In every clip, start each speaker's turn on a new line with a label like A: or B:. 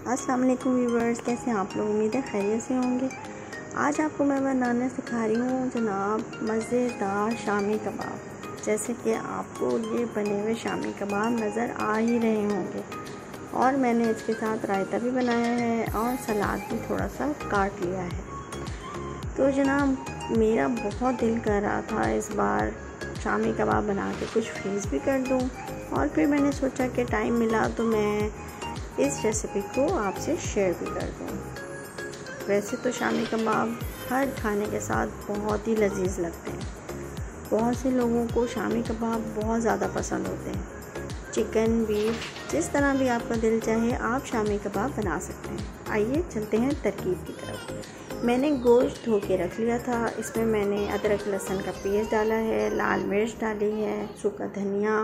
A: अस्सलाम वालेकुम व्यूवर्स, कैसे हैं आप लोग। उम्मीद है खैरियत से होंगे। आज आपको मैं बनाना सिखा रही हूँ जनाब मज़ेदार शामी कबाब। जैसे कि आपको ये बने हुए शामी कबाब नज़र आ ही रहे होंगे, और मैंने इसके साथ रायता भी बनाया है और सलाद भी थोड़ा सा काट लिया है। तो जनाब मेरा बहुत दिल कर रहा था इस बार शामी कबाब बना के कुछ फ्रीज़ भी कर दूँ, और फिर मैंने सोचा कि टाइम मिला तो मैं इस रेसिपी को आपसे शेयर भी कर दूँ। वैसे तो शामी कबाब हर खाने के साथ बहुत ही लजीज लगते हैं। बहुत से लोगों को शामी कबाब बहुत ज़्यादा पसंद होते हैं। चिकन, बीफ, जिस तरह भी आपका दिल चाहे आप शामी कबाब बना सकते हैं। आइए चलते हैं तरकीब की तरफ। मैंने गोश्त धो के रख लिया था। इसमें मैंने अदरक लहसुन का पेस्ट डाला है, लाल मिर्च डाली है, सूखा धनिया,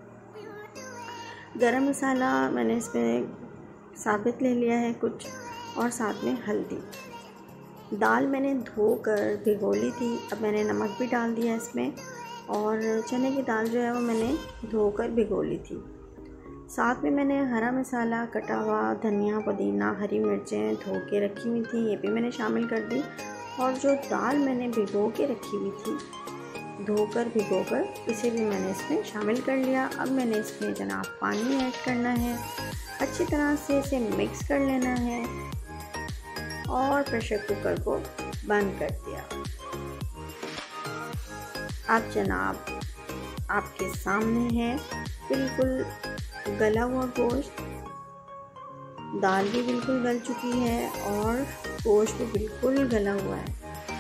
A: गरम मसाला मैंने इसमें साबित ले लिया है कुछ, और साथ में हल्दी। दाल मैंने धोकर भिगो ली थी। अब मैंने नमक भी डाल दिया इसमें, और चने की दाल जो है वो मैंने धोकर भिगो ली थी। साथ में मैंने हरा मसाला, कटा हुआ धनिया, पुदीना, हरी मिर्चें धो के रखी हुई थी, ये भी मैंने शामिल कर दी। और जो दाल मैंने भिगो के रखी हुई थी, धोकर भिगोकर, इसे भी मैंने इसमें शामिल कर लिया। अब मैंने इसमें जनाब पानी ऐड करना है, अच्छी तरह से इसे मिक्स कर लेना है, और प्रेशर कुकर को बंद कर दिया। अब जनाब आपके सामने है बिल्कुल गला हुआ गोश्त। दाल भी बिल्कुल गल चुकी है और गोश्त भी बिल्कुल गला हुआ है।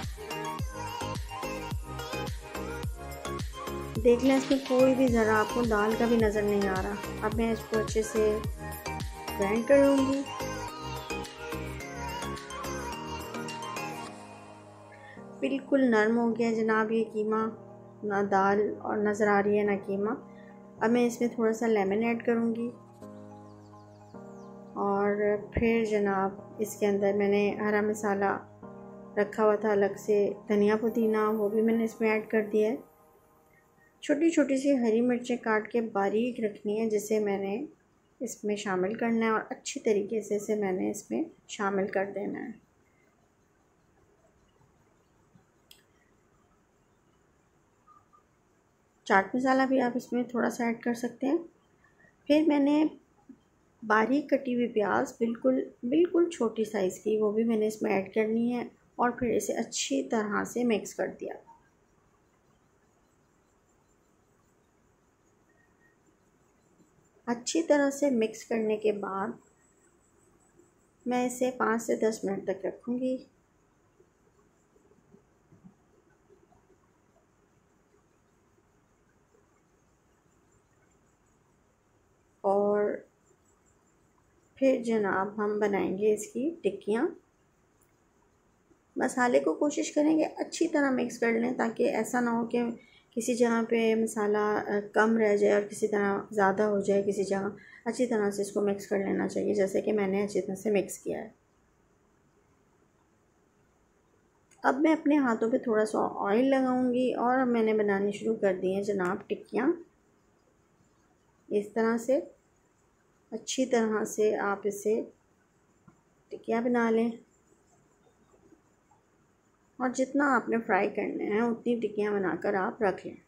A: देख लें, इसमें कोई भी ज़रा आपको दाल का भी नज़र नहीं आ रहा। अब मैं इसको अच्छे से ग्राइंड कर लूँगी। बिल्कुल नरम हो गया जनाब ये कीमा, ना दाल और नज़र आ रही है ना कीमा। अब मैं इसमें थोड़ा सा लेमन ऐड करूँगी, और फिर जनाब इसके अंदर मैंने हरा मसाला रखा हुआ था अलग से, धनिया पुदीना, वो भी मैंने इसमें ऐड कर दिया है। छोटी छोटी सी हरी मिर्चें काट के बारीक रखनी है, जिसे मैंने इसमें शामिल करना है, और अच्छी तरीके से इसे मैंने इसमें शामिल कर देना है। चाट मसाला भी आप इसमें थोड़ा सा ऐड कर सकते हैं। फिर मैंने बारीक कटी हुई प्याज, बिल्कुल बिल्कुल छोटी साइज़ की, वो भी मैंने इसमें ऐड करनी है, और फिर इसे अच्छी तरह से मिक्स कर दिया। अच्छी तरह से मिक्स करने के बाद मैं इसे 5 से 10 मिनट तक रखूँगी। और फिर जनाब हम बनाएंगे इसकी टिक्कियाँ। मसाले को कोशिश करेंगे अच्छी तरह मिक्स कर लें, ताकि ऐसा ना हो कि किसी जगह पे मसाला कम रह जाए और किसी तरह ज़्यादा हो जाए किसी जगह। अच्छी तरह से इसको मिक्स कर लेना चाहिए, जैसे कि मैंने अच्छी तरह से मिक्स किया है। अब मैं अपने हाथों पे थोड़ा सा ऑयल लगाऊंगी, और मैंने बनानी शुरू कर दी है जनाब टिक्कियाँ। इस तरह से अच्छी तरह से आप इसे टिक्कियाँ बना लें, और जितना आपने फ्राई करने हैं उतनी टिक्कियाँ बनाकर आप रख लें।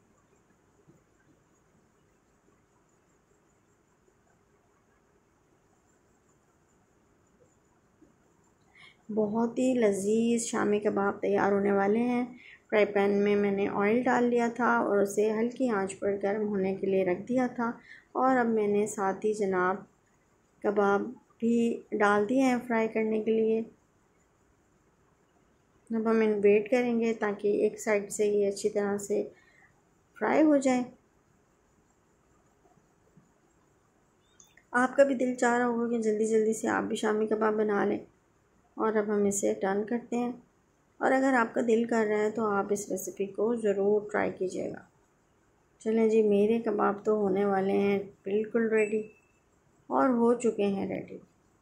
A: बहुत ही लजीज शामी कबाब तैयार होने वाले हैं। फ्राई पैन में मैंने ऑयल डाल लिया था और उसे हल्की आंच पर गर्म होने के लिए रख दिया था, और अब मैंने साथ ही जनाब कबाब भी डाल दिए हैं फ्राई करने के लिए। अब हम वेट करेंगे ताकि एक साइड से ये अच्छी तरह से फ्राई हो जाए। आपका भी दिल चाह रहा होगा कि जल्दी जल्दी से आप भी शामी कबाब बना लें, और अब हम इसे टर्न करते हैं। और अगर आपका दिल कर रहा है तो आप इस रेसिपी को ज़रूर ट्राई कीजिएगा। चलें जी, मेरे कबाब तो होने वाले हैं बिल्कुल रेडी, और हो चुके हैं रेडी।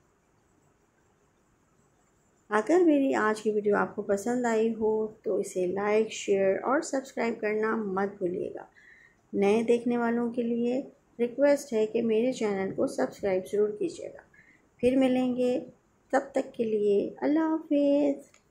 A: अगर मेरी आज की वीडियो आपको पसंद आई हो तो इसे लाइक, शेयर और सब्सक्राइब करना मत भूलिएगा। नए देखने वालों के लिए रिक्वेस्ट है कि मेरे चैनल को सब्सक्राइब ज़रूर कीजिएगा। फिर मिलेंगे, तब तक के लिए अल्लाह हाफिज़।